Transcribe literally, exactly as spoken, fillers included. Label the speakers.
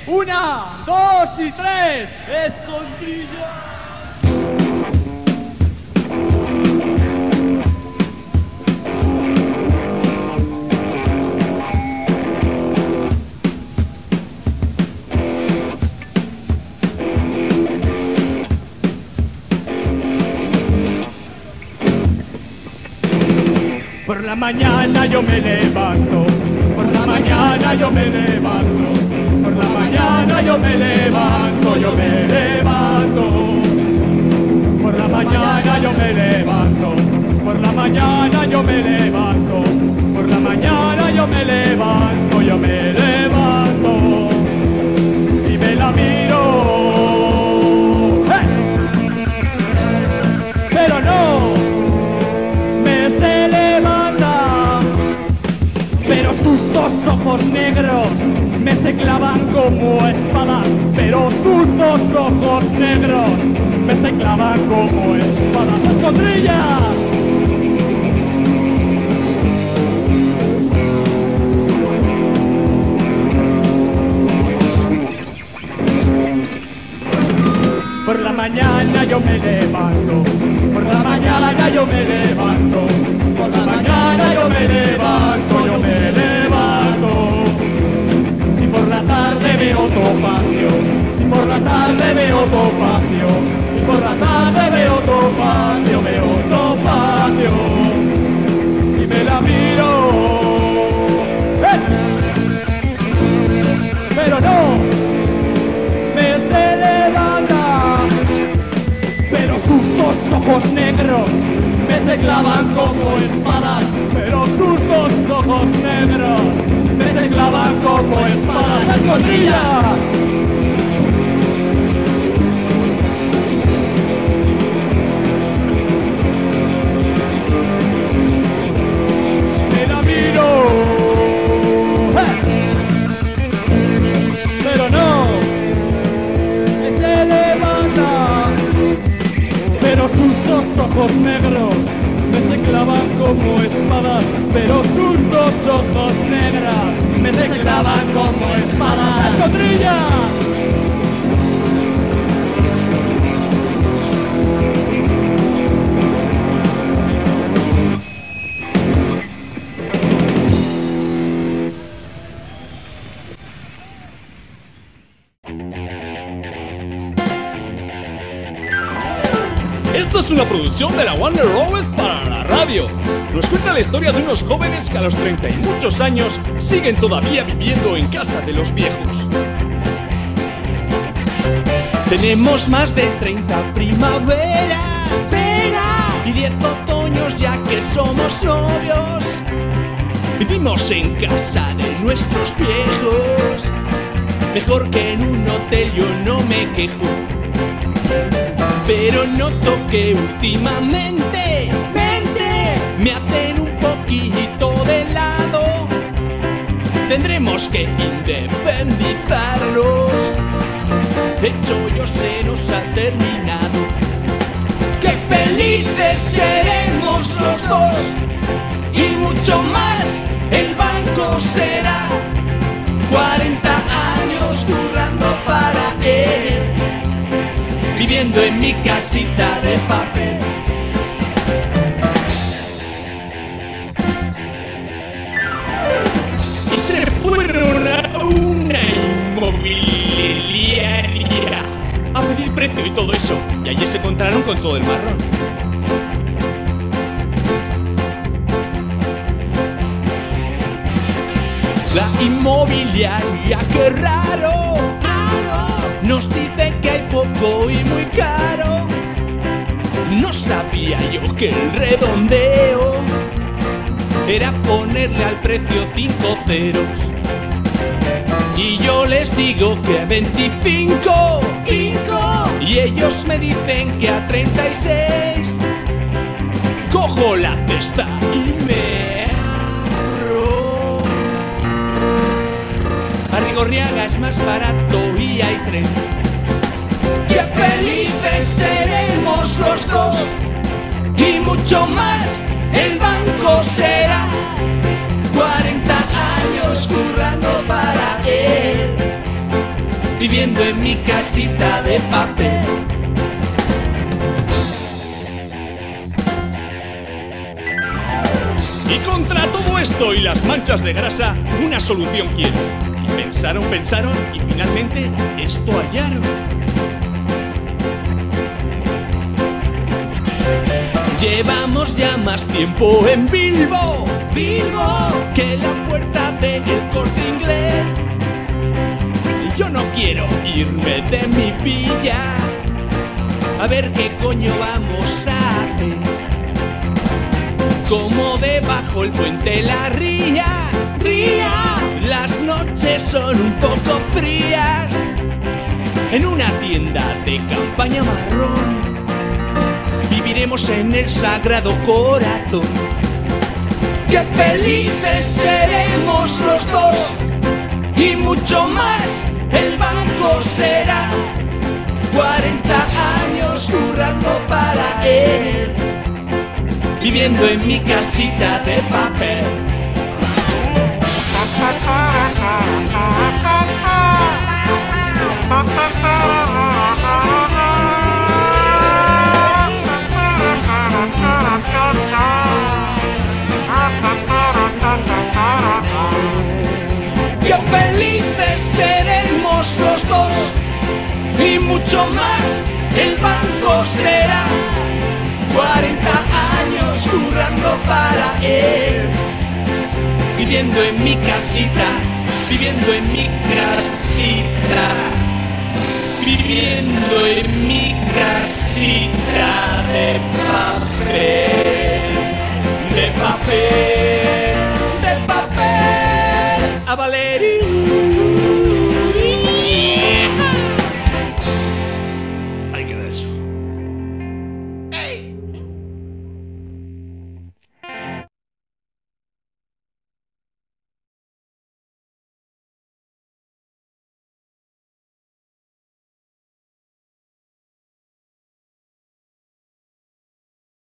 Speaker 1: Una, dos y tres. Escondrilla. Por la mañana yo me levanto, por la mañana yo me levanto, por la mañana yo me levanto, yo me levanto. Por la mañana yo me levanto, por la mañana yo me levanto, por la mañana yo me levanto, yo me levanto. Y me la miro, ¡hey! Pero no me se levanta, pero sus dos ojos negros me se clavan como espadas, pero sus dos ojos negros me se clavan como espadas. ¡Escondrilla! Por la mañana yo me levanto, por la mañana yo me levanto, por la mañana yo me levanto, yo me levanto. Y por la tarde veo topacio, y por la tarde veo topacio, y por la tarde veo topacio, veo topacio. Y me la miro, ¡eh! Pero no me se levanta, pero sus dos ojos negros me se clavan como espadas, pero sus dos ojos negros me se clavan como espadas. ¡Escondrilla! Me la miro, ¡eh! Pero no me se levanta, pero sus dos ojos negros me se clavan como espadas, pero sus dos ojos negros me se clavan como espadas. ¡Escondrilla!
Speaker 2: Esto es una producción de la Warner Bros. Para la radio. Nos cuenta la historia de unos jóvenes que a los treinta y muchos años siguen todavía viviendo en casa de los viejos.
Speaker 3: Tenemos más de treinta primaveras y diez otoños ya que somos novios. Vivimos en casa de nuestros viejos, mejor que en un hotel, yo no me quejo. Pero noto que últimamente ¡Mente! Me hacen un poquito de lado. Tendremos que independizarlos. El chollo se nos ha terminado. ¡Qué felices seremos los dos! Y mucho más el banco será. Cuarenta años currando para él, viviendo en mi casita de papel.
Speaker 2: Y se fueron a una inmobiliaria a pedir precio y todo eso. Y allí se encontraron con todo el marrón.
Speaker 3: La inmobiliaria, qué raro, nos dice que hay poco y muy caro. No sabía yo que el redondeo era ponerle al precio cinco ceros. Y yo les digo que a veinticinco, cinco, y ellos me dicen que a treinta y seis. Cojo la cesta y me abro. Arrigorriaga es más barato y hay tren. ¡Qué felices seremos los dos! Y mucho más el banco será. Cuarenta años currando para él, viviendo en mi casita de papel.
Speaker 2: Y contra todo esto y las manchas de grasa, una solución quieren. Y pensaron, pensaron y finalmente esto hallaron.
Speaker 3: Llevamos ya más tiempo en Bilbo, Bilbo, que la puerta del Corte Inglés. Y yo no quiero irme de mi villa a ver qué coño vamos a hacer. Como debajo el puente la ría, ría, las noches son un poco frías. En una tienda de campaña marrón viviremos en el Sagrado Corazón. ¡Qué felices seremos los dos! Y mucho más, el banco será cuarenta años currando para él, viviendo en mi casita de papel. ¡Qué felices seremos los dos! Y mucho más, el banco será cuarenta años currando para él, viviendo en mi casita, viviendo en mi casita, viviendo en mi casita de papel.